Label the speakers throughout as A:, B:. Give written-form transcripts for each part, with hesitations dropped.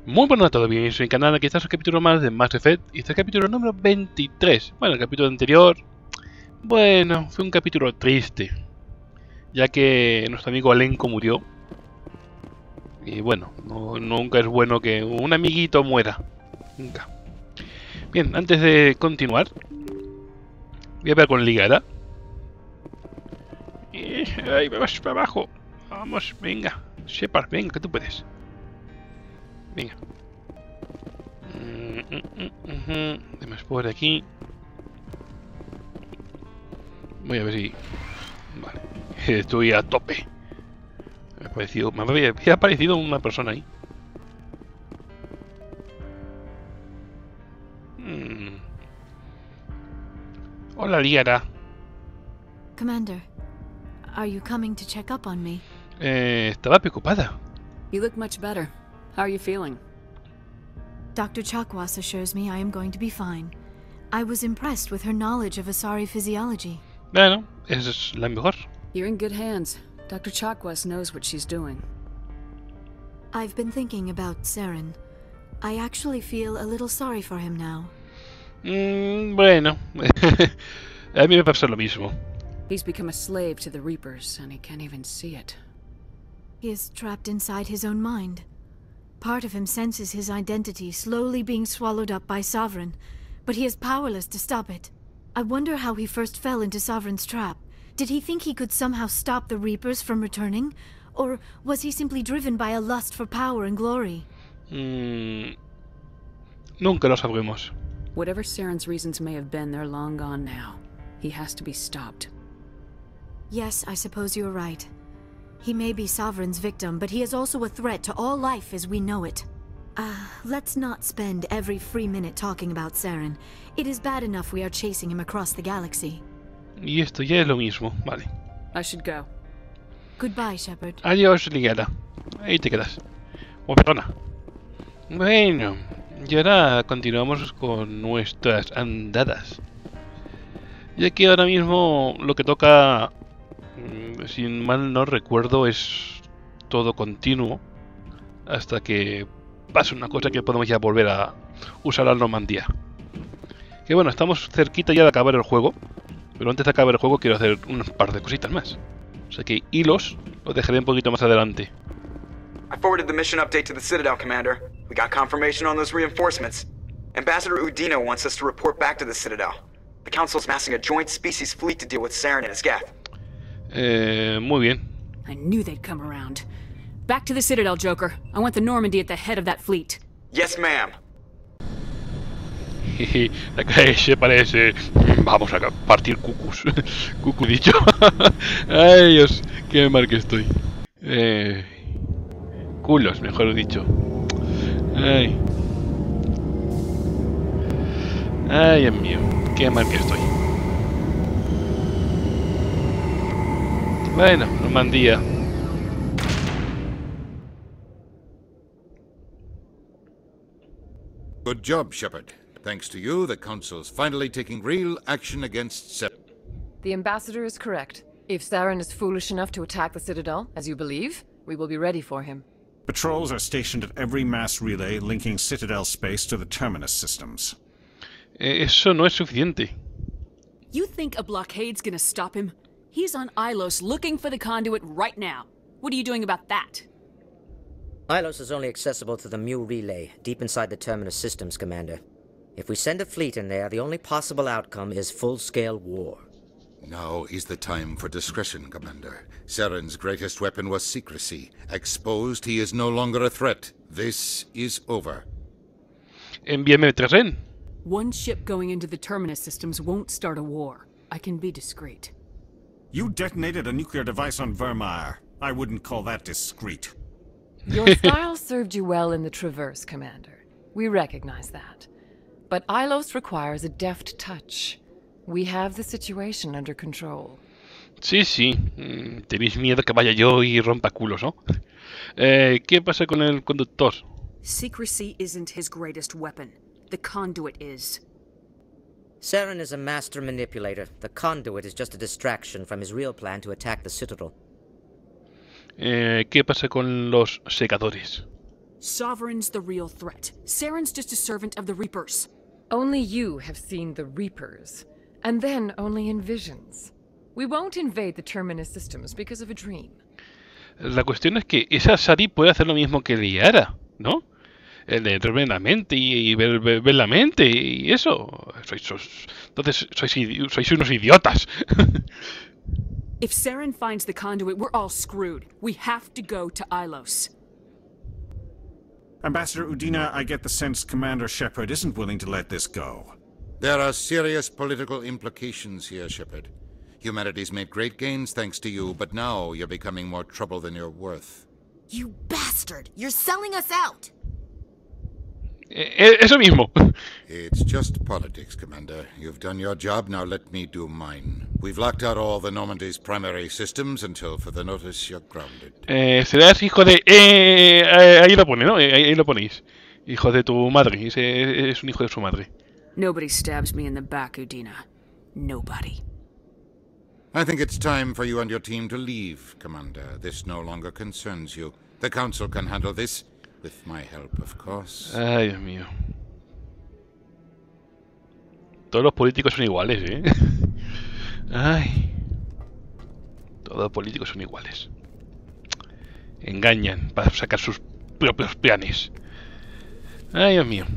A: Muy buenas a todos, bienvenidos a mi canal, aquí está un capítulo más de Mass Effect y este es el capítulo número 23. Bueno, el capítulo anterior, bueno, fue un capítulo triste, ya que nuestro amigo Alenko murió. Y bueno, nunca es bueno que un amiguito muera, nunca. Bien, antes de continuar, voy a ver con Ligara. Ahí me vas para abajo, vamos, venga, Shepard, venga, que tú puedes. Venga. Además por aquí. Voy a ver si... Vale. Estoy a tope. Me había aparecido una persona ahí. Hola, Liara.
B: Commander, are you coming to check up on me?
A: Estaba preocupada.
C: You look much better. How are you feeling?
B: Dr. Chakwas assures me I am going to be fine. I was impressed with her knowledge of Asari physiology.
A: Bueno, esa es la mejor.
C: You're in good hands. Dr. Chakwas knows what she's doing.
B: I've been thinking about Saren. I actually feel a little sorry for him now.
A: Bueno, a mí me pasa lo mismo.
C: He's become a slave to the Reapers, and he can't even see it.
B: He is trapped inside his own mind. Part of him senses his identity slowly being swallowed up by Sovereign, but he is powerless to stop it. I wonder how he first fell into Sovereign's trap. Did he think he could somehow stop the Reapers from returning? Or was he simply driven by a lust for power and glory?
A: Nunca lo sabremos.
C: Whatever Saren's reasons may have been, they're long gone now. He has to be stopped.
B: Yes, I suppose you're right. He may be Sovereign's victim, but he is also a threat to all life as we know it. Let's not spend every free minute talking about Saren. It is bad enough we are chasing him across the galaxy.
A: Y esto ya es lo mismo, vale.
C: I should go.
B: Goodbye, Shepard.
A: Adiós, Ligara. Ahí te quedas. Oh, perdona. Bueno, y ahora continuamos con nuestras andadas. Ya que ahora mismo lo que toca, si mal no recuerdo, es todo continuo hasta que pase una cosa que podemos ya volver a usar la Normandía. Que bueno, estamos cerquita ya de acabar el juego, pero antes de acabar el juego quiero hacer un par de cositas más. O sea que hilos los dejaré un poquito más adelante.
D: I forwarded the mission update to the Citadel, Commander. We got confirmation on those reinforcements. Ambassador Udino wants us to report back to the Citadel. The Council's massing a joint species fleet to deal with Saren and his Geth.
A: Muy bien.
C: I knew they'd come around. Back to the Citadel, Joker. I want the Normandy at the head of that fleet.
D: Yes, ma'am.
A: La cara de Shepard es... vamos a partir cucus. Cucu dicho. Ay, Dios, qué mal que estoy. Culos, mejor dicho. Ay. Ay, Dios mío, qué mal que estoy. Bueno, Normandía.
E: Good job, Shepard. Thanks to you, the Council's finally taking real action against Saren.
F: The Ambassador is correct. If Saren is foolish enough to attack the Citadel, as you believe, we will be ready for him.
G: Patrols are stationed at every mass relay linking Citadel space to the Terminus systems.
A: Eso no es suficiente.
C: You think a blockade's gonna stop him? He's on Ilos looking for the conduit right now. What are you doing about that?
H: Ilos is only accessible to the Mu relay, deep inside the Terminus systems, Commander. If we send a fleet in there, the only possible outcome is full-scale war.
E: Now is the time for discretion, Commander. Saren's greatest weapon was secrecy. Exposed, he is no longer a threat. This is over.
A: Envíame tren.
C: One ship going into the Terminus systems won't start a war. I can be discreet.
G: You detonated a nuclear device on Vermeer. I wouldn't call that discreet.
F: Your style served you well in the Traverse, Commander. We recognize that. But Ilos requires a deft touch. We have the situation under control.
A: Sí, sí. Tenéis miedo que vaya yo y rompa culos, ¿no? ¿Qué pasa con el conductor?
C: Secrecy isn't his greatest weapon. The conduit is.
H: Saren is a master manipulator. The conduit is just a distraction from his real plan to attack the Citadel.
A: ¿Qué pasa con los secadores?
C: Sovereign's the real threat. Saren's just a servant of the Reapers.
F: Only you have seen the Reapers, and then only in visions. We won't invade the Terminus systems because of a dream.
A: La cuestión es que esa Sari puede hacer lo mismo que Liara, ¿no? El de entrar en la mente y ver la mente y eso. Entonces sois unos idiotas.
C: If Saren finds the conduit, we're all screwed. We have to go to Ilos.
G: Ambassador Udina, I get the sense Commander Shepard isn't willing to let this go.
E: There are serious political implications here, Shepard. Humanity's made great gains thanks to you, but now you're becoming more trouble than you're worth.
I: You bastard! You're selling us out!
A: Eso mismo.
E: It's just politics, Commander. You've done your job, now let me do mine. We've locked out all the Normandy's primary systems until further notice you're grounded.
A: Serás hijo de... ahí lo pone, ¿no? Ahí lo ponéis. Hijo de tu madre. Es un hijo de su madre.
C: Nobody stabs me in the back, Udina. Nobody.
E: I think it's time for you and your team to leave, Commander. This no longer concerns you. The Council can handle this. With my help, of course.
A: Ay, Dios mío. Todos los políticos son iguales, ¿eh? Ay. Todos los políticos son iguales. Engañan para sacar sus propios planes. Ay, Dios mío.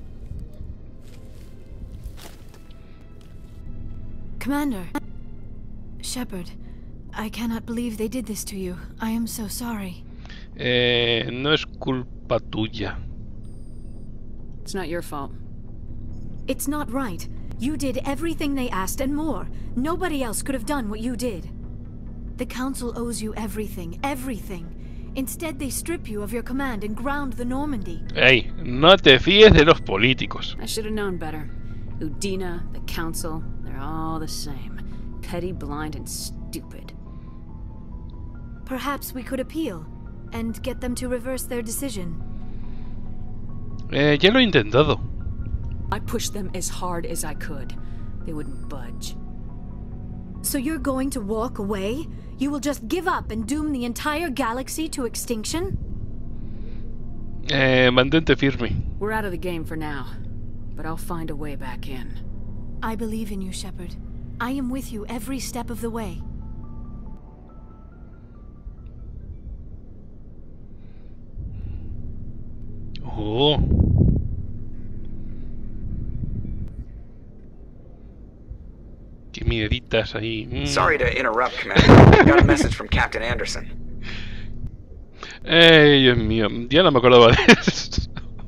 B: Commander. Shepard, I cannot believe they did this to you. I am so sorry.
A: No es culpa tuya.
C: It's not your fault.
B: It's not right. You did everything they asked and more. Nobody else could have done what you did. The Council owes you everything, everything. Instead, they strip you of your command and ground the Normandy.
A: Hey, no te fíes de los políticos.
C: I should have known better. Udina, the Council, they're all the same. Petty, blind, and stupid.
B: Perhaps we could appeal and get them to reverse their decision.
A: Ya lo he intentado.
C: I pushed them as hard as I could. They wouldn't budge.
B: So you're going to walk away? You will just give up and doom the entire galaxy to extinction?
A: Mantente firme.
C: We're out of the game for now, but I'll find a way back in.
B: I believe in you, Shepard. I am with you every step of the way.
A: Oh. Qué mieditas ahí.
D: Sorry to interrupt, Commander. I got a message from Captain Anderson.
A: Ay, Dios mío, ya no me acordaba de eso.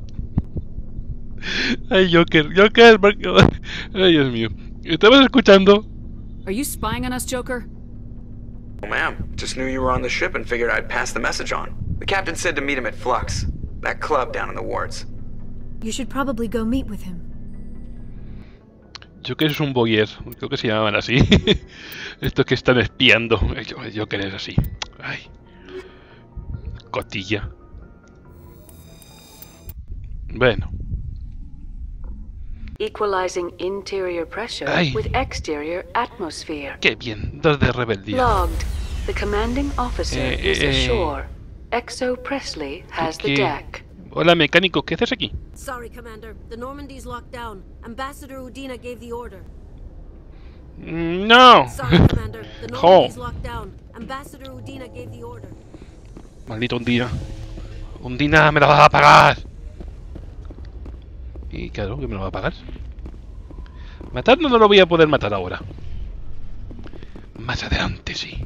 A: Ay, Joker. Ay, Dios mío. ¿Estabas escuchando?
C: Are you spying on us, Joker?
D: Oh, ma'am. Just knew you were on the ship and figured I'd pass the message on. The captain said to meet him at Flux, that club down in the wards.
B: You should probably go meet with him.
A: Joker es un voyeur, creo que se llamaban así. Estos que están espiando. Joker es así. Ay. Cotilla. Bueno.
J: Equalizing interior pressure with exterior atmosphere.
A: Qué bien, 2 de rebeldía.
J: Logged. The commanding officer is ashore. Exo Presley has the deck.
A: Hola, mecánico, ¿qué haces aquí?
I: Sorry, Commander. The Normandy's locked down. Ambassador Udina gave the order.
A: No.
I: Sorry, Commander. The Normandy's locked down. Ambassador Udina gave the order.
A: Maldito Undina. Undina, me lo vas a pagar. Y claro, que me lo va a pagar. Matar no lo voy a poder matar ahora. Más adelante, sí.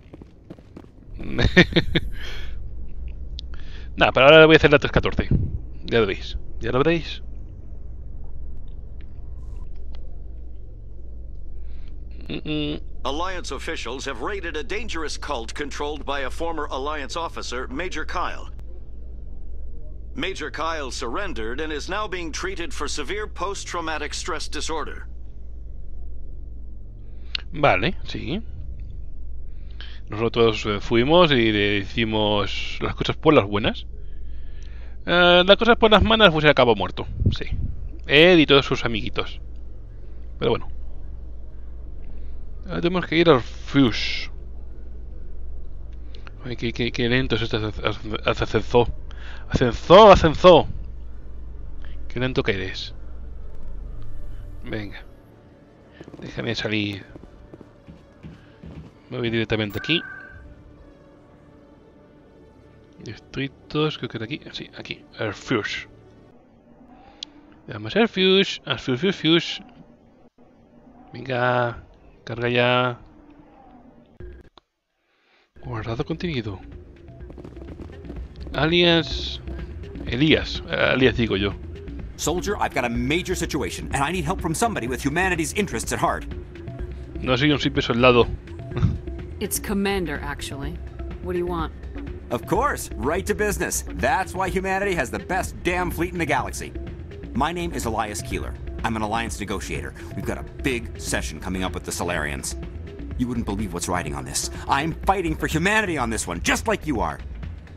A: Nada, pero ahora voy a hacer la 314. Ya lo veis. Ya lo veréis.
K: Alliance officials have raided a dangerous cult controlled by a former Alliance officer, Major Kyle. Major Kyle surrendered and is now being treated for severe post-traumatic stress disorder.
A: Vale, sí. Nosotros fuimos y le hicimos las cosas por las buenas. Las cosas por las malas, pues se acabó muerto. Sí. Él y todos sus amiguitos. Pero bueno. Ahora tenemos que ir al Fuse. Ay, qué lento es este ascensor. Ascensor, ascensor. Qué lento que eres. Venga. Déjame salir. Me voy directamente aquí. Distritos, creo que de aquí. Sí, aquí. Airfuse. Veamos Airfuse. Airfuse. Venga. Carga ya. Guardado contenido. Alias digo yo.
L: Soldier, I've got a major situation, and I need help from somebody with humanity's interests at heart.
A: No soy un simple soldado.
C: It's Commander, actually. What do you want?
L: Of course, right to business. That's why humanity has the best damn fleet in the galaxy. My name is Elias Keeler. I'm an alliance negotiator. We've got a big session coming up with the Solarians. You wouldn't believe what's riding on this. I'm fighting for humanity on this one, just like you are.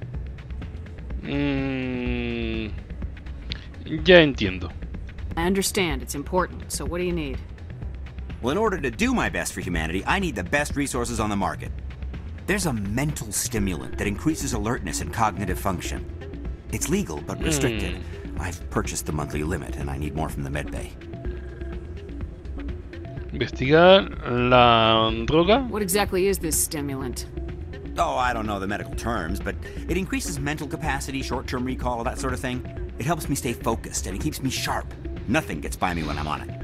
A: Ya entiendo.
C: I understand. It's important. So what do you need?
L: Well, in order to do my best for humanity, I need the best resources on the market. There's a mental stimulant that increases alertness and cognitive function. It's legal, but restricted. I've purchased the monthly limit, and I need more from the medbay.
A: Investigar la droga.
C: What exactly is this stimulant?
L: Oh, I don't know the medical terms, but it increases mental capacity, short-term recall, that sort of thing. It helps me stay focused, and it keeps me sharp. Nothing gets by me when I'm on it.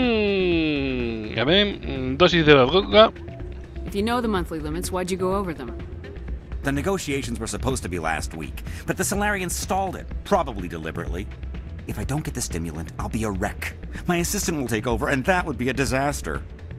A: A ver, dosis de la droga.
C: If you know the monthly limits, why'd you go over them?
L: The negotiations were supposed to be last week, but the Solarians stalled it, probably deliberately. If I don't get the stimulant, I'll be a wreck. My assistant will take over, and that would be a disaster.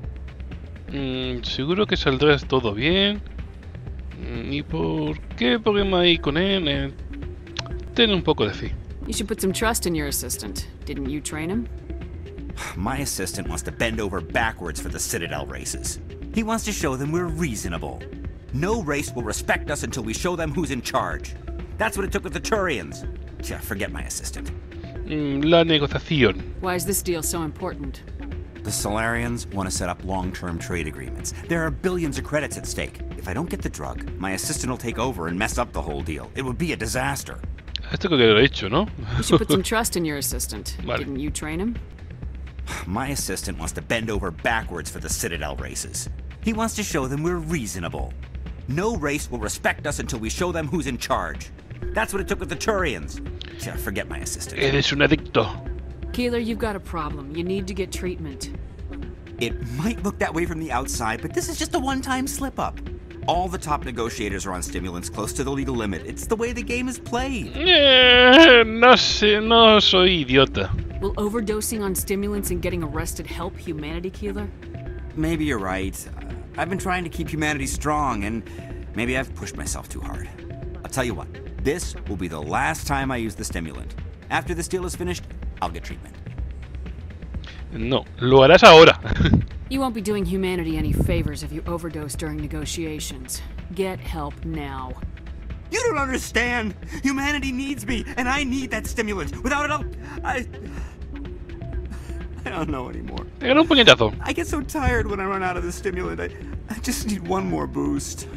A: Seguro que saldrá todo bien. ¿Y por qué problema hay con él? Ten un poco de fe.
C: You should put some trust in your assistant. Didn't you train him?
L: My assistant wants to bend over backwards for the Citadel races. He wants to show them we're reasonable. No race will respect us until we show them who's in charge. That's what it took with the Turians. Yeah, forget my assistant.
A: La negociación.
C: Why is this deal so important?
L: The Solarians want to set up long-term trade agreements. There are billions of credits at stake. If I don't get the drug, my assistant will take over and mess up the whole deal. It would be a disaster.
A: Esto que lo he hecho, ¿no?
C: You should put some trust in your assistant.
A: Vale.
C: Didn't you train him?
L: My assistant wants to bend over backwards for the Citadel races. He wants to show them we're reasonable. No race will respect us until we show them who's in charge. That's what it took with the Turians. Yeah, forget my assistant.
A: Eres un adicto.
C: Keeler, you've got a problem. You need to get treatment.
L: It might look that way from the outside, but this is just a one-time slip-up. All the top negotiators are on stimulants close to the legal limit. It's the way the game is played.
A: No sé, no soy idiota.
C: Will overdosing on stimulants and getting arrested help humanity, Keeler?
L: Maybe you're right. I've been trying to keep humanity strong, and maybe I've pushed myself too hard. I'll tell you what, this will be the last time I use the stimulant. After this deal is finished, I'll get treatment.
A: No, lo harás ahora.
C: You won't be doing humanity any favors if you overdose during negotiations. Get help now.
L: You don't understand! Humanity needs me, and I need that stimulant. Without it, I don't know anymore.
A: Te ganó un puñetazo.
L: I get so tired when I run out of the stimulant. I just need one more boost.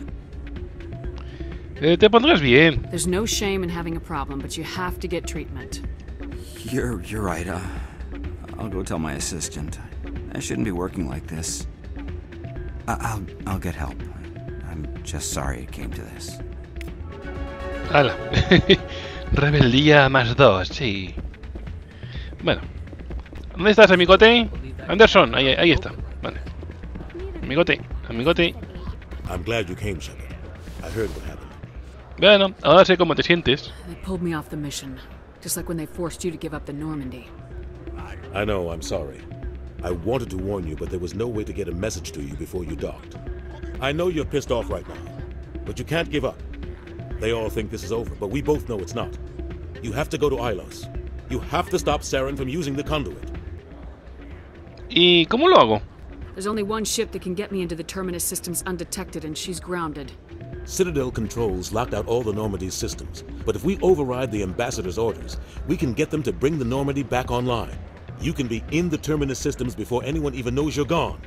A: Te pondrás bien.
C: There's no shame in having a problem, but you have to get treatment.
L: You're right. I'll go tell my assistant. I shouldn't be working like this. I'll get help. I'm just sorry it came to this.
A: Hala. Rebeldía +2, sí. Bueno. ¿Dónde estás, amigote? Anderson, ahí está. Vale. Amigote.
M: I'm glad you came, Shepard. I heard what happened.
A: Bueno, ahora sé cómo te sientes.
C: They pulled me off the mission, just like when they forced you to give up the Normandy.
M: I know, I'm sorry. I wanted to warn you, but there was no way to get a message to you before you docked. I know you're pissed off right now, but you can't give up. They all think this is over, but we both know it's not. You have to go to Ilos. You have to stop Saren from using the conduit.
A: ¿Y cómo lo hago?
C: There's only one ship that can get me into the Terminus systems undetected, and she's grounded.
M: Citadel controls locked out all the Normandy's systems, but if we override the Ambassador's orders, we can get them to bring the Normandy back online. You can be in the Terminus systems before anyone even knows you're gone.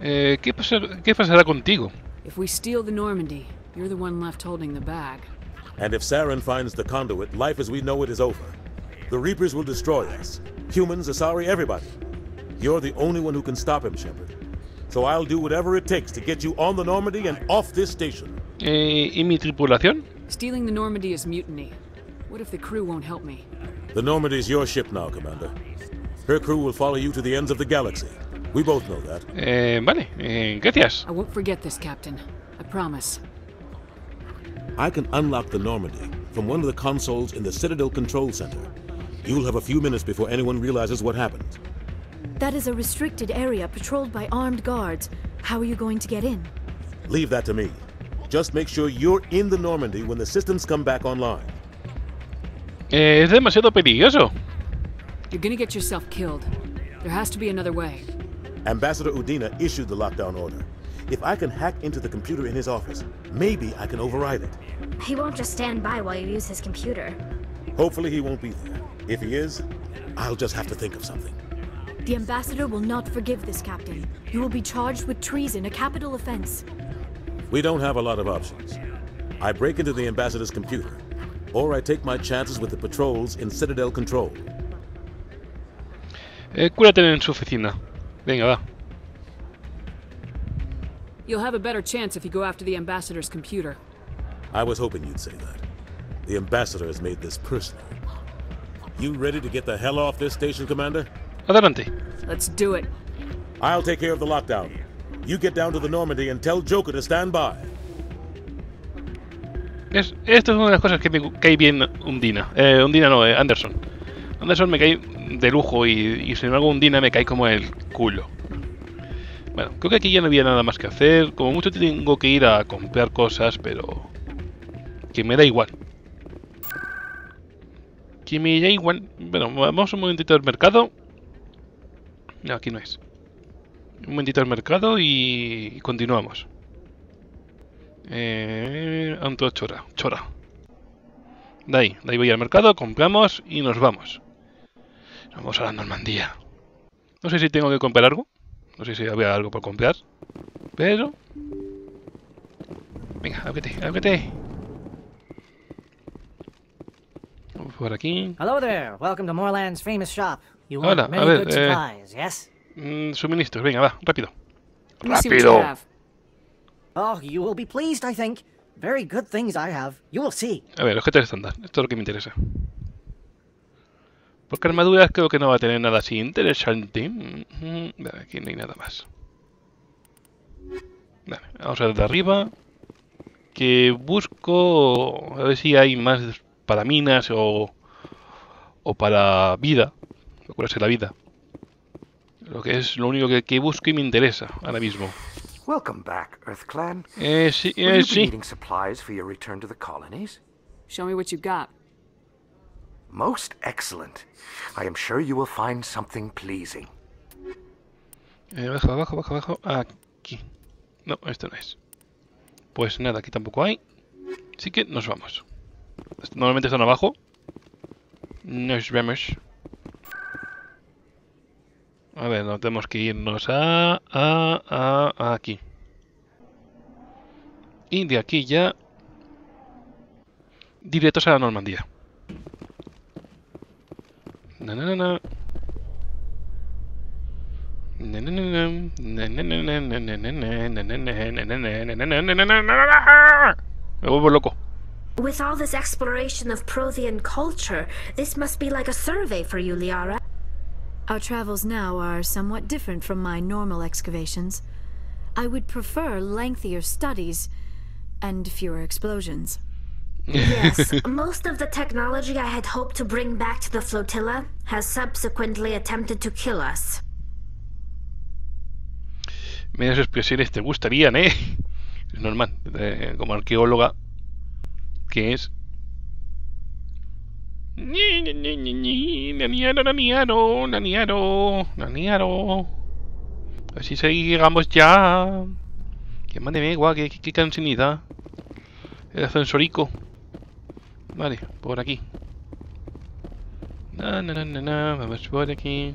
A: ¿Qué pasará contigo?
C: If we steal the Normandy, you're the one left holding the bag.
M: And if Saren finds the conduit, life as we know it is over. The Reapers will destroy us. Humans, Asari, everybody. You're the only one who can stop him, Shepard. So I'll do whatever it takes to get you on the Normandy and off this station.
A: ¿Y mi tripulación?
C: Stealing the Normandy is mutiny. What if the crew won't help me?
M: The Normandy's your ship now, Commander. Her crew will follow you to the ends of the galaxy. We both know that.
A: Vale, gracias.
C: I won't forget this, Captain. I promise.
M: I can unlock the Normandy from one of the consoles in the Citadel Control Center. You'll have a few minutes before anyone realizes what happened.
B: That is a restricted area patrolled by armed guards. How are you going to get in?
M: Leave that to me. Just make sure you're in the Normandy when the systems come back online.
A: Es demasiado peligroso.
C: You're gonna get yourself killed. There has to be another way.
M: Ambassador Udina issued the lockdown order. If I can hack into the computer in his office, maybe I can override it.
N: He won't just stand by while you use his computer.
M: Hopefully he won't be there. If he is, I'll just have to think of something.
B: The Ambassador will not forgive this, Captain. You will be charged with treason, a capital offense.
M: We don't have a lot of options. I break into the Ambassador's computer, or I take my chances with the patrols in Citadel Control.
A: Cúrate en su oficina. Venga, va.
C: You'll have a better chance if you go after the Ambassador's computer.
M: I was hoping you'd say that. The Ambassador has made this personal. You ready to get the hell off this station, Commander?
A: Adelante.
C: Let's do it.
M: I'll take care of the lockdown. You get down to the Normandy and tell Joker to stand by.
A: Esto es una de las cosas que me cae bien Undina. Undina no, Anderson. Anderson me cae de lujo y sin embargo Undina me cae como el culo. Bueno, creo que aquí ya no había nada más que hacer. Como mucho tengo que ir a comprar cosas, pero... que me da igual. Que me da igual. Bueno, vamos un momentito al mercado. No, aquí no es. Un momentito al mercado y continuamos. Anto Chora. De ahí voy al mercado, compramos y nos vamos. Nos vamos a la Normandía. No sé si tengo que comprar algo. No sé si había algo por comprar. Pero... venga, ábrete. Vamos por aquí.
O: Hello there. Welcome to Morland's famous shop. You want
A: Hola,
O: many good supplies, yes?
A: Suministros, venga, va, rápido.
O: ¡Rápido! Oh, you will be pleased, I think. Very good things I have. You will see.
A: A ver, objetos estándar. Esto es lo que me interesa. Porque armaduras creo que no va a tener nada así interesante. Vale, aquí no hay nada más. Vale, vamos a ver de arriba. Que busco... a ver si hay más para minas o para vida. Procurarse la vida. Lo que es lo único que busco y me interesa ahora mismo.
P: Welcome back, EarthClan.
A: Sí,
P: Will you be
A: sí.
P: needing supplies for your return to the colonies?
C: Show me what you got.
P: Most excellent. I am sure you will find something pleasing.
A: Abajo. Aquí. No, esto no es. Pues nada, aquí tampoco hay. Así que nos vamos. Normalmente están abajo. Nos vemos. A ver, no tenemos que irnos a aquí. Y de aquí ya directos a la Normandía. Me vuelvo loco.
N: With all this exploration of Prothean culture, this must be like a survey for you, Liara.
B: Our travels now are somewhat different from my normal excavations. I would prefer lengthier studies and fewer explosions.
N: Yes, most of the technology I had hoped to bring back to the flotilla has subsequently attempted to kill us.
A: Menos expresiones te gustarían, ¿eh? Es normal, como arqueóloga que es. Naniaro. Así sigamos ya. Que madre mía, qué cansinidad. El ascensorico. Vale, por aquí. Vamos por aquí.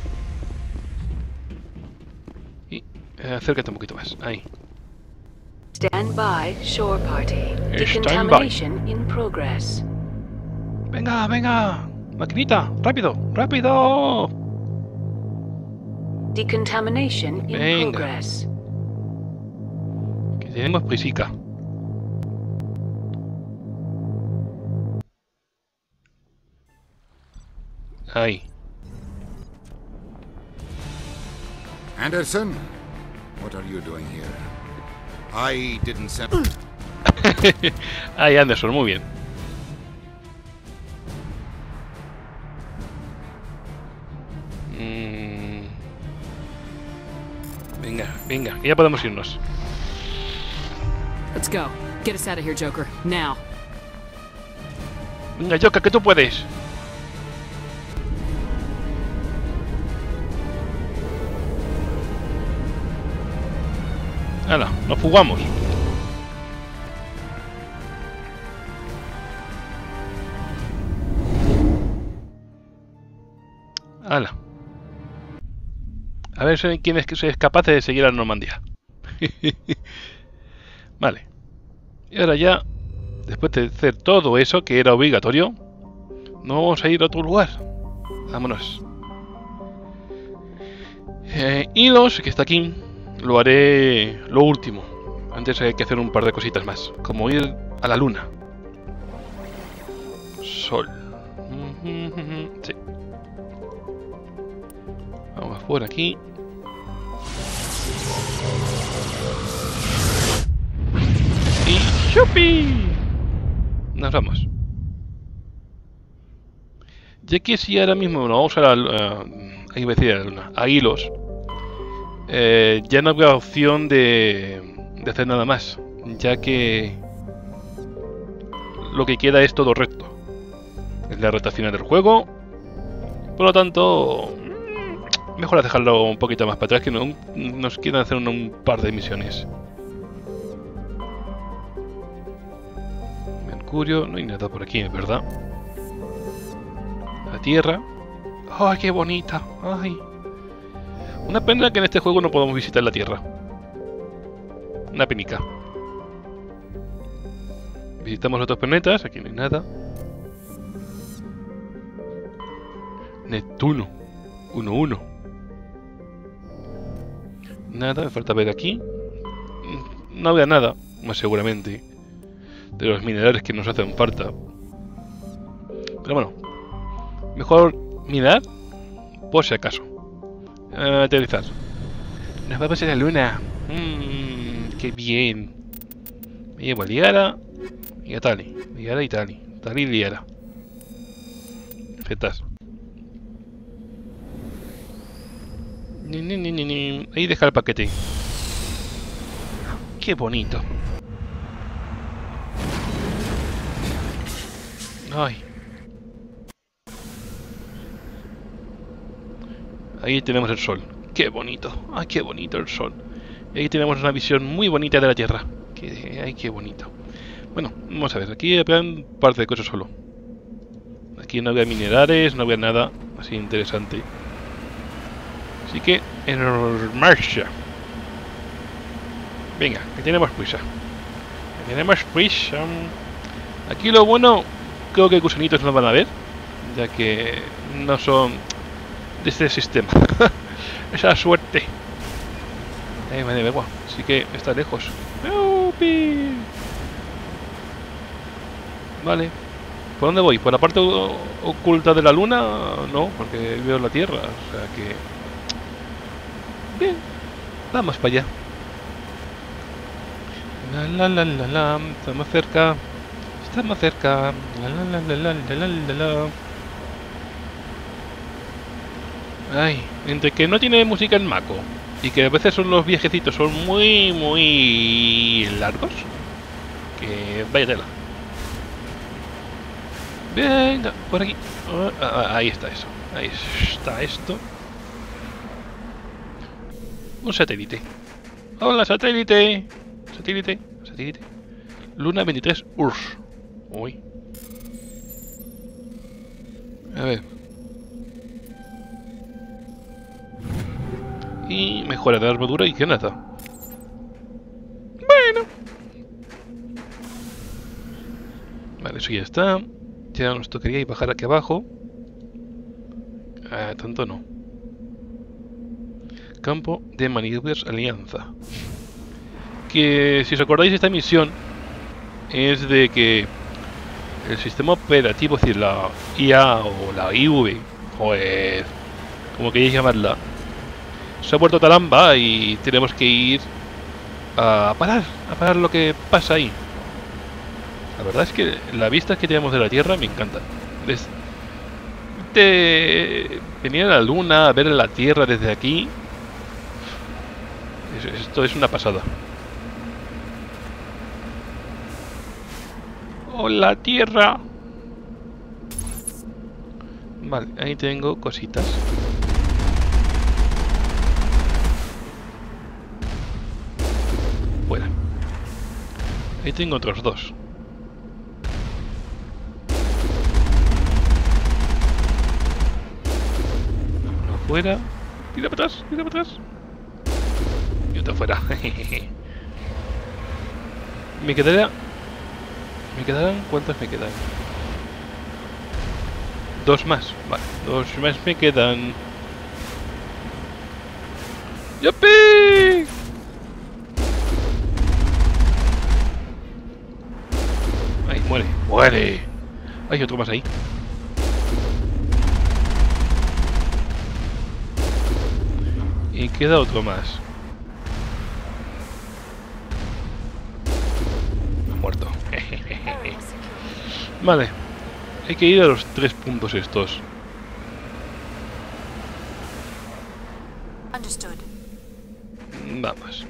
A: Y acércate un poquito más. Ahí.
J: Stand by, shore party. Decontamination in progress.
A: Venga, venga. Maquinita, rápido, rápido.
J: Decontamination in progress.
A: Que tenemos prisica. Ahí.
E: Anderson, what are you doing here? I didn't send...
A: Ahí, Anderson, muy bien. Venga, venga, ya podemos irnos.
C: Let's go. Get us out of here, Joker. Now.
A: Venga, Joker, que tú puedes. Hala, nos fugamos. Hala. A ver quién es capaz de seguir a Normandía. Vale. Y ahora ya, después de hacer todo eso que era obligatorio, no vamos a ir a otro lugar. Vámonos. Hilos, que está aquí, lo haré lo último. Antes hay que hacer un par de cositas más, como ir a la luna. Sol. Sí. Vamos por aquí. Y ¡chupi! Nos vamos. Ya que si ahora mismo nos vamos a la... ahí voy a decir a la luna, a Hilos, ya no había opción de hacer nada más, ya que lo que queda es todo recto. Es la recta final del juego, por lo tanto, mejor dejarlo un poquito más para atrás, que nos quieran hacer un par de misiones. Mercurio, no hay nada por aquí, ¿verdad? La Tierra. ¡Ay, qué bonita! ¡Ay! Una pena que en este juego no podamos visitar la Tierra. Una penica. Visitamos otros planetas, aquí no hay nada. Neptuno. 1-1. Nada, me falta ver aquí. No había nada, más seguramente, de los minerales que nos hacen falta. Pero bueno, mejor mirar por si acaso. Aterrizar. Nos vamos a la luna. Qué bien. Me llevo a Liara y a Tali. Liara y Tali. Tali y Liara. Fetas. Ahí deja el paquete. Qué bonito. Ay. Ahí tenemos el sol. Qué bonito. Ay, qué bonito el sol. Y ahí tenemos una visión muy bonita de la Tierra. Ay, qué bonito. Bueno, vamos a ver. Aquí había un par de cosas solo. Aquí no había minerales, no había nada así interesante. Así que, en marcha. Venga, que tenemos prisa. Que tenemos prisa. Aquí lo bueno, creo que gusanitos no van a ver, ya que no son de este sistema. Esa suerte. Madre mía, sí que está lejos. Vale. ¿Por dónde voy? ¿Por la parte oculta de la luna? No, porque veo la Tierra. O sea que... Bien. Vamos para allá. Estamos cerca. Estamos cerca. Ay, entre que no tiene música en Mako y que a veces los viajecitos son muy largos, que vaya tela. Venga, por aquí. Ahí está eso. Ahí está esto. Un satélite. Hola, satélite. Satélite. Satélite. Luna 23 Urs. Uy. A ver. Y mejora de armadura y granada. Bueno. Vale, eso ya está. Ya nos tocaría ir bajar aquí abajo. Tanto no. Campo de maniobras Alianza. Que si os acordáis, esta misión es de que el sistema operativo, es decir, la IA o la IV, o como queréis llamarla, se ha vuelto talamba y tenemos que ir a parar lo que pasa ahí. La verdad es que la vista que tenemos de la Tierra me encanta. Venir a la Luna, a ver la Tierra desde aquí, esto es una pasada. ¡Hola, Tierra! Vale, ahí tengo cositas. Fuera. Ahí tengo otros dos. Uno fuera. Tira para atrás, tira para atrás. Y otro fuera. Me quedarán... ¿Cuántas me quedan? Dos más. Vale, dos más me quedan. ¡Yupi! ¡Ay, muere! ¡Muere! Hay otro más ahí. Y queda otro más. Ha muerto. Vale. Hay que ir a los 3 puntos estos. Vamos.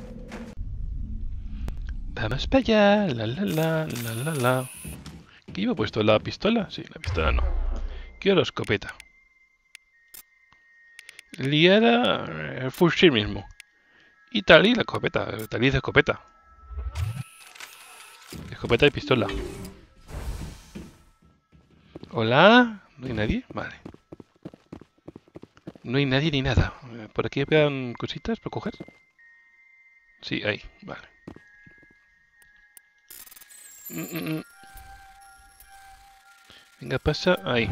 A: Vamos para allá. La. ¿Qué iba puesto? ¿La pistola? Sí, la pistola no. Quiero la escopeta. Liara el fusil mismo. Y Talí la escopeta. Talí de escopeta. Escopeta y pistola. ¿Hola? ¿No hay nadie? Vale. No hay nadie ni nada. ¿Por aquí vean cositas para coger? Sí, ahí. Vale. Venga, pasa. Ahí.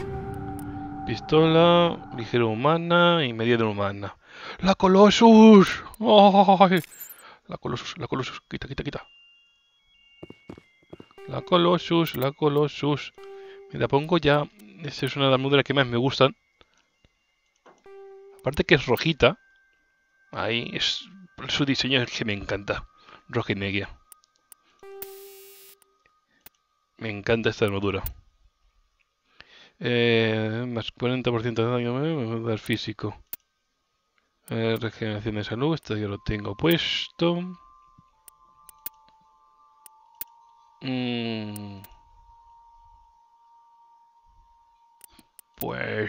A: Pistola, ligera humana y mediana humana. ¡La Colossus! ¡Ay! La Colossus. Quita. La Colossus. Me la pongo ya. Esa es una de las armaduras que más me gustan. Aparte que es rojita. Ahí es su diseño es que me encanta. Roja y negra. Me encanta esta armadura. Más 40% de daño me va a dar físico. Regeneración de salud. Esto ya lo tengo puesto. Pues...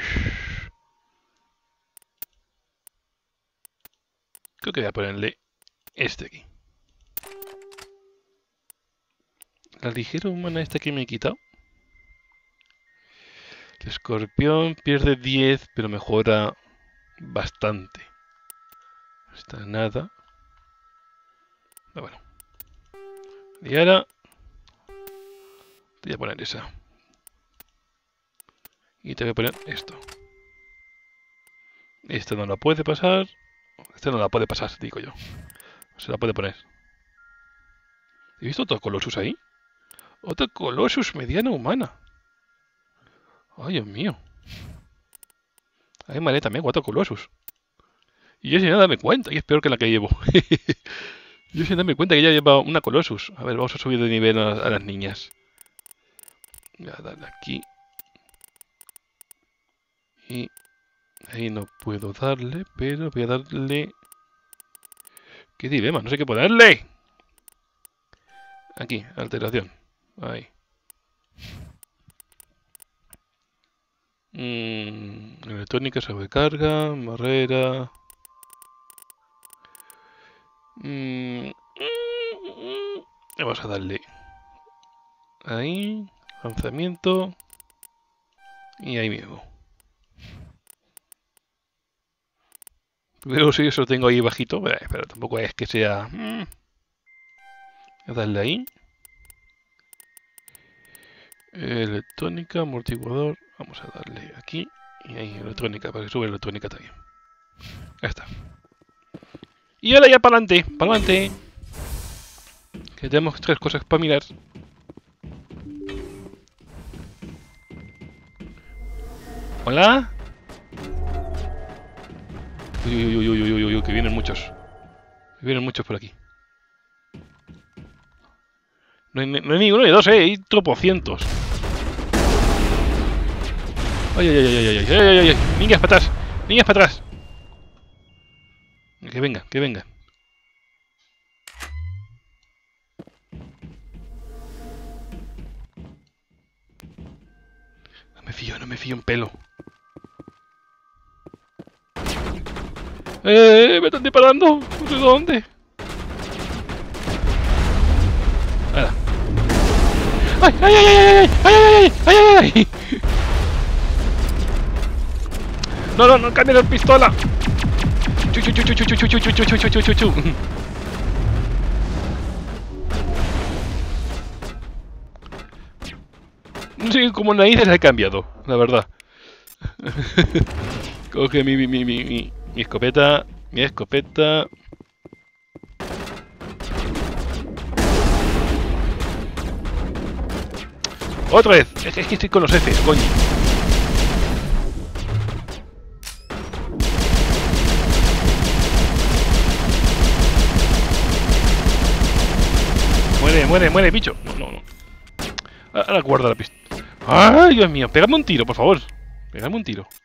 A: creo que voy a ponerle este aquí. La ligera humana esta que me he quitado. El escorpión pierde 10, pero mejora bastante. No está nada. Pero bueno. Y ahora... te voy a poner esa. Y te voy a poner esto. Esta no la puede pasar. Esta no la puede pasar, digo yo. Se la puede poner. ¿He visto otro Colossus ahí? Otro Colossus mediana humana. Ay, Dios mío. Hay manera también, 4 Colossus. Y yo sin nada darme cuenta, y es peor que la que llevo. Yo sin darme cuenta que ya lleva una Colossus. A ver, vamos a subir de nivel a las niñas. Voy a darle aquí. Y ahí no puedo darle, pero voy a darle... ¡qué dilema! No sé qué ponerle. Aquí, alteración. Ahí. Electrónica, sobrecarga, barrera. Vamos a darle ahí, lanzamiento y ahí mismo. Pero si eso lo tengo ahí bajito, pero tampoco es que sea... voy a darle ahí. Electrónica, amortiguador. Vamos a darle aquí. Y ahí, electrónica, para que sube electrónica también. Ya está. Y ahora ya para adelante, para adelante. Que tenemos 3 cosas para mirar. Hola. Uy, que vienen muchos. Que vienen muchos por aquí. No hay ni uno ni dos, hay tropocientos. Ay. Niñas para atrás. Niñas para atrás. Que vengan, que vengan. No me fío un pelo. Me están disparando. No sé dónde. Ahora. ¡Ay! No, cambia la pistola. Chu. No sé cómo narices la he cambiado, la verdad. Coge mi escopeta. Mi escopeta. ¡Otra vez! Es que estoy con los Fs, coño. Muere, bicho. No. Ahora guarda la pistola. ¡Ay, Dios mío! Pégame un tiro, por favor. Pégame un tiro.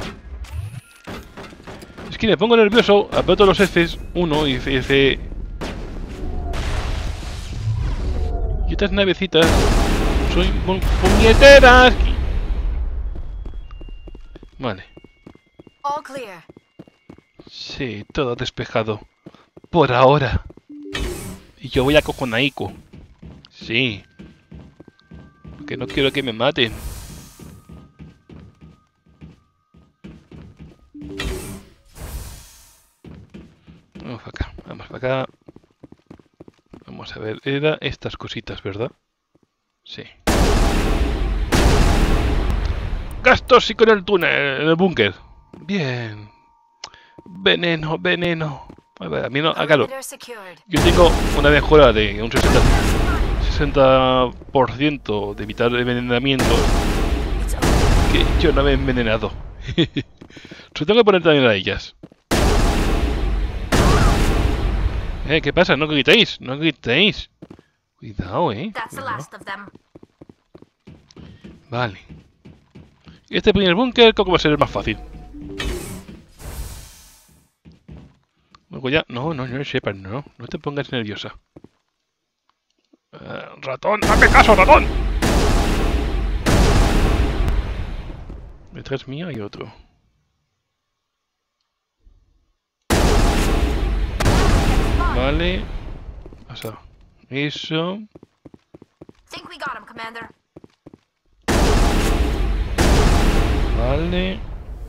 A: Es que me pongo nervioso, aprieto los Fs, 1 y F. Y estas navecitas son puñeteras. Vale.
B: All clear.
A: Sí, todo despejado. Por ahora. Y yo voy a Coconaico. Sí. Que no quiero que me maten. Vamos para acá. Vamos a ver, era estas cositas, ¿verdad? Sí. Gas tóxico en el túnel, en el búnker. Bien. Veneno. A ver, a mí no, hágalo. Yo tengo una mejora de un 60% de evitar envenenamientos. Que yo no me he envenenado. Se tengo que poner también a ellas. ¿Qué pasa? No gritéis. Cuidado, Vale. Este primer búnker creo que va a ser el más fácil. Luego ya... No, Shepard, no te pongas nerviosa. ¡Ratón! ¡Hazme caso, ratón! Detrás mío hay otro. Vale. Pasa. Eso. Vale.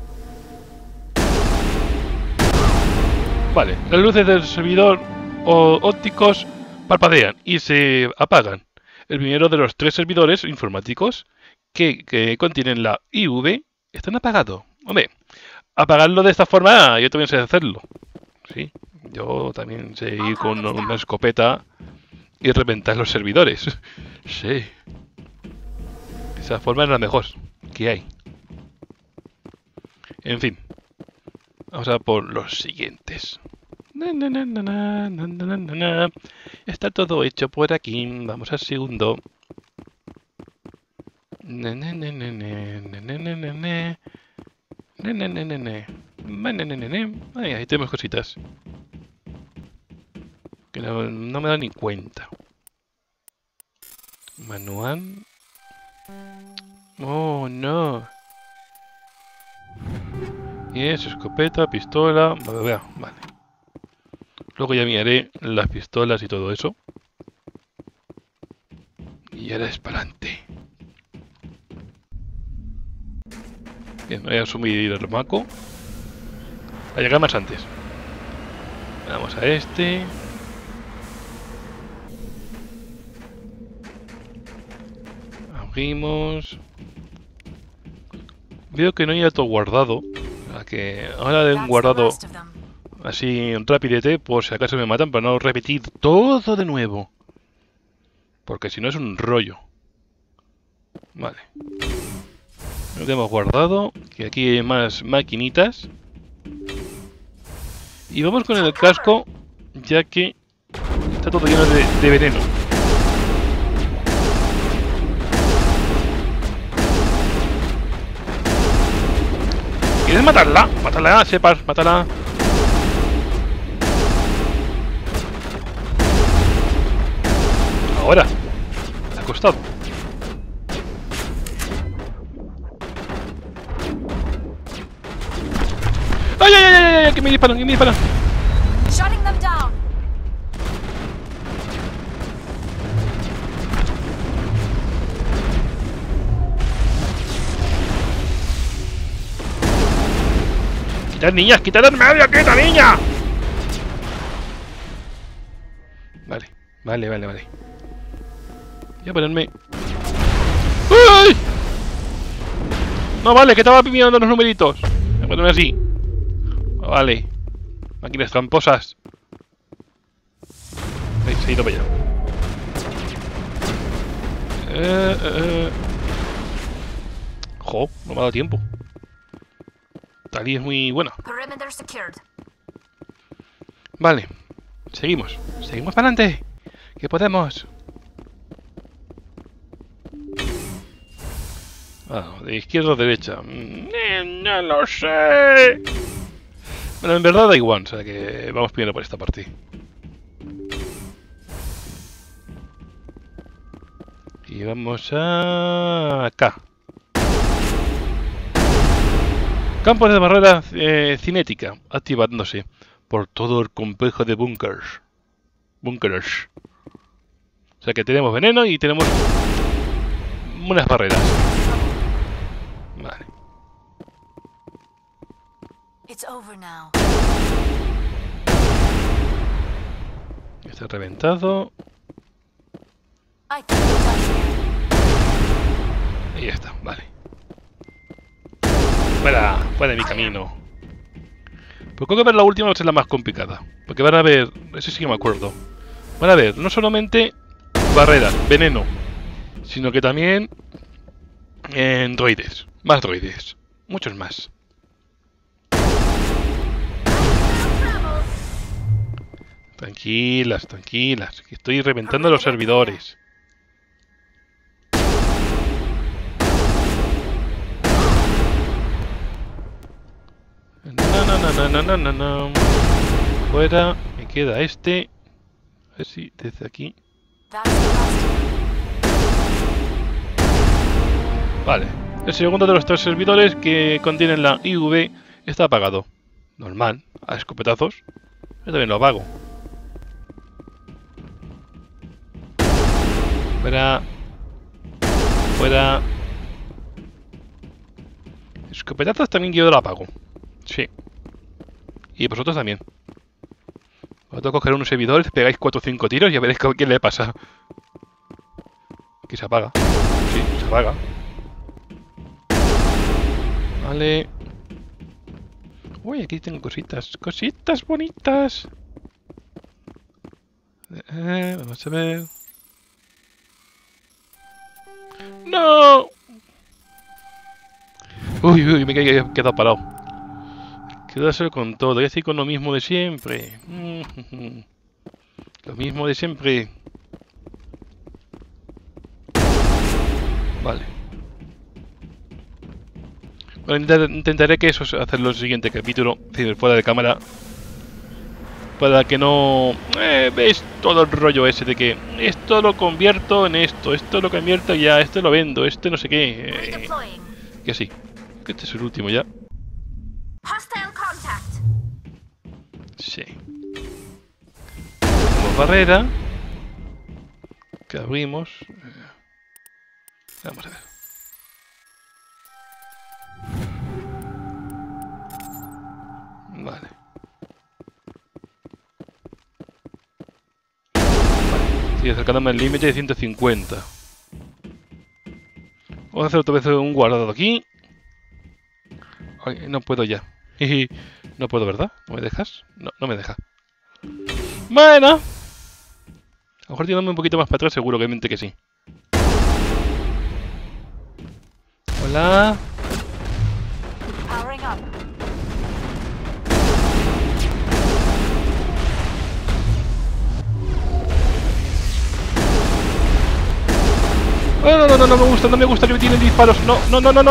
A: Vale, las luces del servidor ópticos parpadean y se apagan. El primero de los 3 servidores informáticos que contienen la IV están apagados. Hombre, apagarlo de esta forma yo también sé hacerlo. Sí, yo también sé ir con una escopeta y reventar los servidores. Sí. Esa forma es la mejor que hay. En fin. Vamos a por los siguientes. Está todo hecho por aquí. Vamos al segundo. Ahí tenemos cositas. Que no me da ni cuenta. Manual. Oh, no. Y es escopeta, pistola... Vale. Luego ya miraré las pistolas y todo eso. Y ahora es para adelante. Bien, voy a asumir el maco. A llegar más antes. Vamos a este. Abrimos. Veo que no hay alto guardado. A que ahora de un guardado así rapidete, por si acaso me matan, para no repetir todo de nuevo. Porque si no es un rollo. Vale. Lo tenemos guardado. Que aquí hay más maquinitas. Y vamos con el casco, ya que está todo lleno de veneno. ¿Quieres matarla? Mátala, sepas, mátala. Ahora. Me ha costado. ¡Ay, ay, ay, ay! ¡Que me disparan, que me disparan!
Q: Shutting them down.
A: ¡Quitad, niñas! ¡Quitad en medio! ¡Quita, niña! Vale, vale, vale, vale. Voy a ponerme... ¡Uy! No, vale, que estaba mirando los numeritos. Voy a ponerme así. Vale. Máquinas tramposas. Ahí, se ha ido para allá. Jo, no me ha dado tiempo. Talí es muy buena. Vale. Seguimos. Seguimos para adelante. Que podemos. Ah, de izquierda o derecha. No lo sé. Bueno, en verdad da igual, o sea que vamos primero por esta parte. Y vamos a... acá. Campo de barrera cinética, activándose por todo el complejo de bunkers. Bunkers. O sea que tenemos veneno y tenemos unas barreras. Vale. Está reventado. Y ya está, vale. Fuera de mi camino. Pues creo que ver la última va a ser la más complicada. Porque van a ver, eso sí que me acuerdo. Van a ver, no solamente barreras, veneno, sino que también droides. Más droides. Muchos más. Tranquilas, tranquilas. Que estoy reventando los servidores. No. Fuera. Me queda este. A ver si desde aquí. Vale. El segundo de los tres servidores que contienen la IV está apagado. Normal. A escopetazos. Yo también lo apago. Fuera. Fuera. Escopetazos también yo lo apago. Sí. Y vosotros también. Vosotros coger unos servidores, pegáis 4 o 5 tiros y ya veréis qué le pasa. Aquí se apaga. Sí, se apaga. Vale. Uy, aquí tengo cositas. Cositas bonitas. Vamos a ver. ¡No! Uy, me he quedado parado. Quedarse con todo. Voy a decir con lo mismo de siempre. Lo mismo de siempre. Vale. Bueno, intentaré que eso hacerlo en el siguiente capítulo, fuera de cámara. Para que no... veis todo el rollo ese de que esto lo convierto en esto, esto lo convierto ya, esto lo vendo, este no sé qué. Que sí. Que este es el último ya. Sí. Tenemos barrera. Que abrimos. Vamos a ver. Vale. Estoy acercándome al límite de 150. Vamos a hacer otra vez un guardado aquí. Ay, no puedo ya. No puedo, ¿verdad? ¿No me dejas? No, no me deja. Bueno. A lo mejor tirándome un poquito más para atrás, seguramente que sí. Hola.
Q: Powering up.
A: Oh, no me gusta que me tienen disparos. No.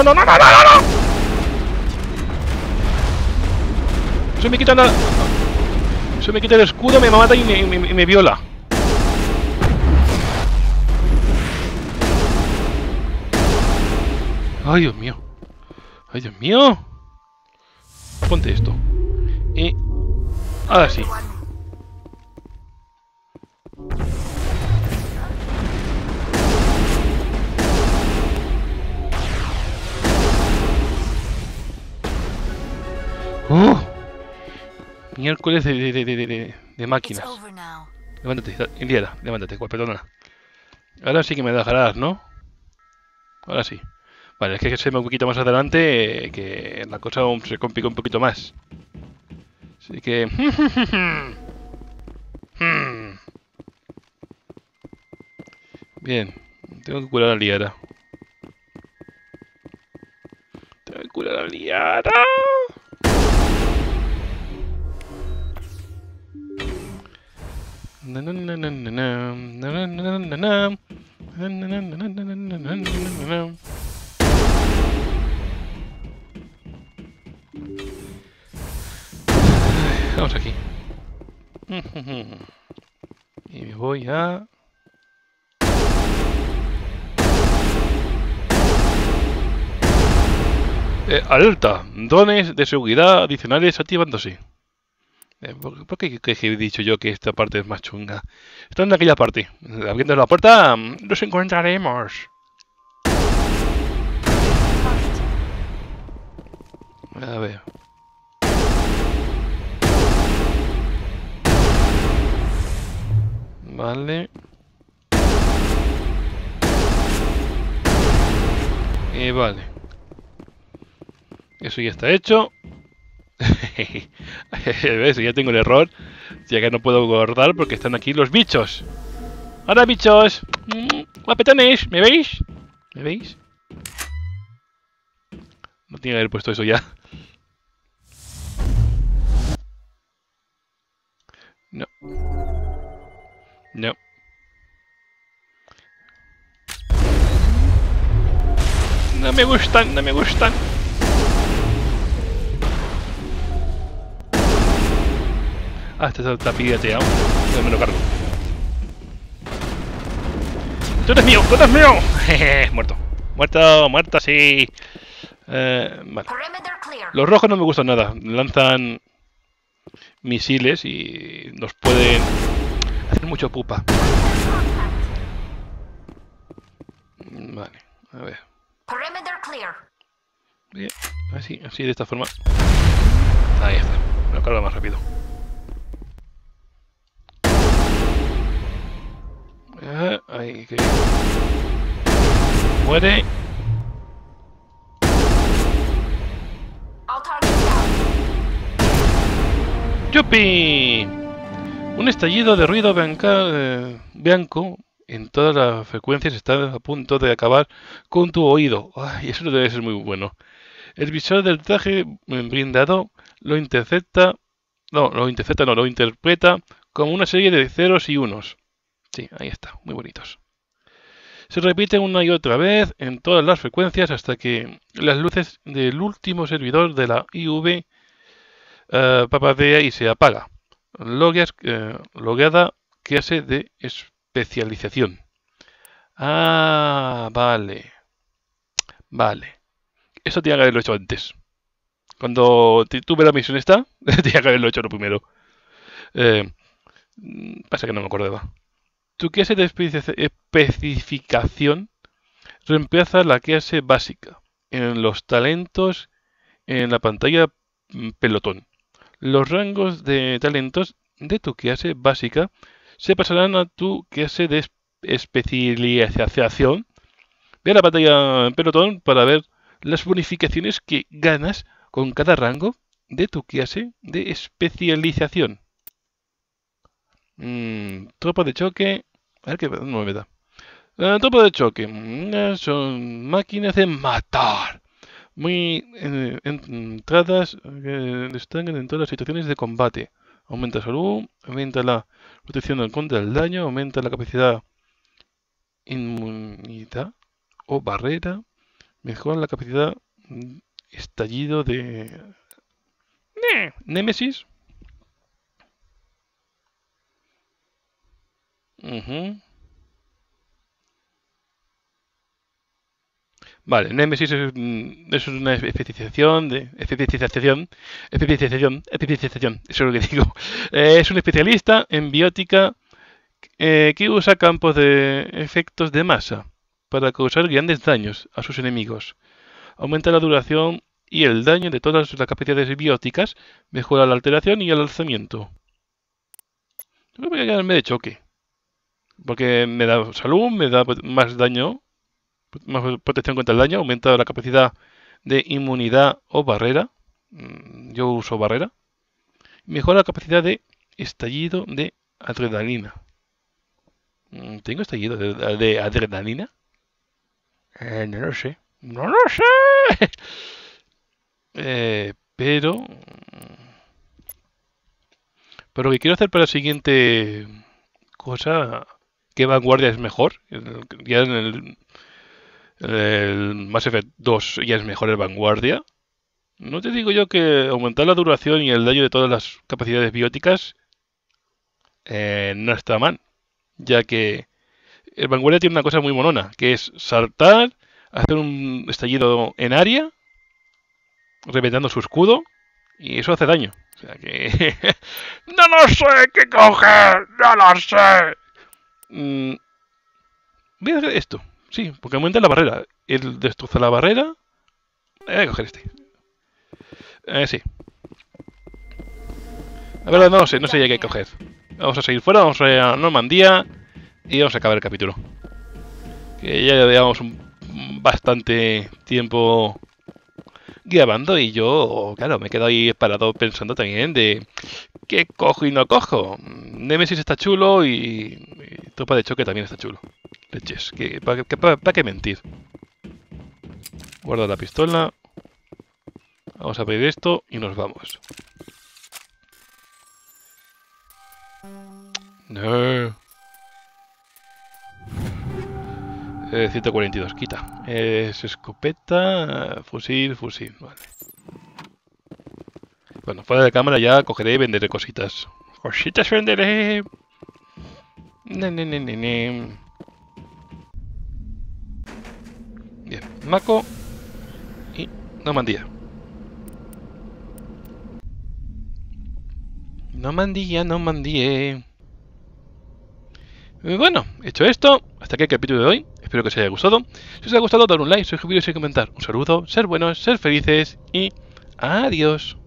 A: Se me quita el escudo, me mata y me viola. Ay, Dios mío. Ay, Dios mío. Ponte esto. Y ahora sí. Miércoles de máquinas. Levántate, Indiana, levántate, perdona. Ahora sí que me dejarás, ¿no? Ahora sí. Vale, es que se me un poquito más adelante que la cosa se complica un poquito más. Así que... Bien, tengo que curar a Liara. Tengo que curar a Liara. Vamos aquí. Y me voy a... alerta. Drones de seguridad adicionales activándose. ¿Por qué he dicho yo que esta parte es más chunga? Está en aquella parte. Abriendo la puerta, nos encontraremos. A ver. Vale. Y vale. Eso ya está hecho. ¿Ves? Ya tengo el error. Ya que no puedo guardar porque están aquí los bichos. ¡Hola, bichos! ¡Guapetones! ¿Me veis? ¿Me veis? No tiene que haber puesto eso ya. No. No. No me gustan, no me gustan. Ah, este está pirateado. Yo me lo cargo. ¡Tú eres mío! ¡Tú eres mío! Jeje, muerto. Muerto, sí. Vale. Los rojos no me gustan nada. Lanzan misiles y nos pueden hacer mucho pupa. Vale, a ver. Bien, así de esta forma. Ahí está. Me lo cargo más rápido. Ahí que... Muere. ¡Yupi! Un estallido de ruido blanco en todas las frecuencias está a punto de acabar con tu oído. Ay, eso debe ser muy bueno. El visor del traje blindado lo interpreta como una serie de ceros y unos. Sí, ahí está, muy bonitos. Se repite una y otra vez en todas las frecuencias hasta que las luces del último servidor de la IV parpadea y se apaga. Logueada clase de especialización. Ah, vale. Vale. Eso tenía que haberlo hecho antes. Cuando tuve la misión esta, tenía que haberlo hecho lo primero. Pasa que no me acordaba. Tu clase de especificación reemplaza la clase básica en los talentos en la pantalla pelotón. Los rangos de talentos de tu clase básica se pasarán a tu clase de especialización Ve a la pantalla en pelotón para ver las bonificaciones que ganas con cada rango de tu clase de especialización. Tropa de choque. A ver qué no me da. Tropa de choque. Son máquinas de matar. Muy entradas que destacan en todas las situaciones de combate. Aumenta salud, aumenta la protección contra el daño, aumenta la capacidad inmunidad o barrera, mejora la capacidad estallido de Némesis. Vale, Némesis es una especialización, eso es lo que digo. Es un especialista en biótica que usa campos de efectos de masa para causar grandes daños a sus enemigos. Aumenta la duración y el daño de todas las capacidades bióticas, mejora la alteración y el alzamiento. Yo voy a quedarme de choque, porque me da salud, me da más daño, más protección contra el daño, aumenta la capacidad de inmunidad o barrera. Yo uso barrera. Mejora la capacidad de estallido de adrenalina. ¿Tengo estallido de adrenalina? No lo sé. ¡No lo sé! Pero lo que quiero hacer para la siguiente cosa, ¿qué vanguardia es mejor? Ya en el Mass Effect 2 ya es mejor el vanguardia. No te digo yo que aumentar la duración y el daño de todas las capacidades bióticas no está mal, ya que el vanguardia tiene una cosa muy monona, que es saltar, hacer un estallido en área, reventando su escudo, y eso hace daño. O sea que... ¡No lo sé qué coger! ¡No lo sé! Voy a hacer esto. Sí, porque aumenta la barrera. Él destroza la barrera. Voy a coger este. Sí. La verdad no sé ya qué coger. Vamos a seguir fuera, vamos a Normandía y vamos a acabar el capítulo. Que ya llevamos bastante tiempo grabando y yo, claro, me quedo ahí parado pensando también de qué cojo y no cojo. Némesis está chulo y Tropa de Choque también está chulo. Leches, ¿para qué mentir? Guardo la pistola. Vamos a abrir esto y nos vamos. No. 142, quita. Es escopeta, fusil. Vale. Bueno, fuera de cámara ya cogeré y venderé cositas. Cositas venderé. Bien, Mako y Normandía. Normandía. Bueno, hecho esto, hasta aquí el capítulo de hoy. Espero que os haya gustado. Si os ha gustado, dar un like, suscribiros y comentar. Un saludo, ser buenos, ser felices y adiós.